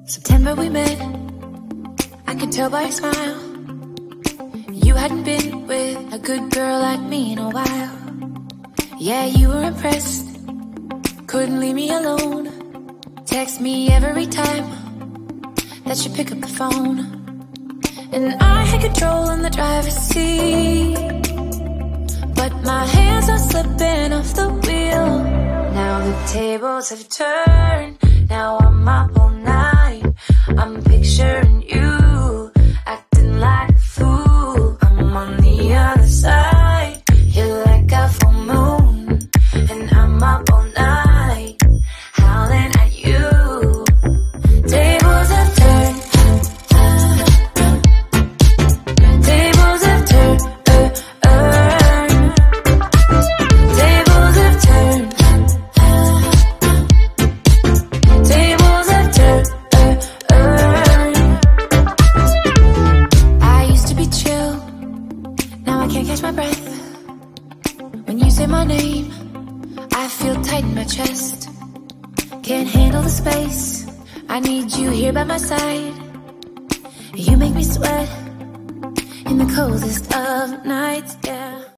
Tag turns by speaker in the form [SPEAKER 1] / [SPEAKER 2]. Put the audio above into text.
[SPEAKER 1] September we met, I could tell by your smile. You hadn't been with a good girl like me in a while. Yeah, you were impressed, couldn't leave me alone. Text me every time that you pick up the phone. And I had control in the driver's seat, but my hands are slipping off the wheel. Now the tables have turned, now I'm up all night. I'm picturing you, acting like a fool. I'm on the other side, you're like a full moon, and I'm up all night, howling at you. Tables have turned, tables have turned, tables have turned, tables have turned. I used to be chill, now I can't catch my breath. When you say my name, I feel tight in my chest. Can't handle the space, I need you here by my side. You make me sweat in the coldest of nights, yeah.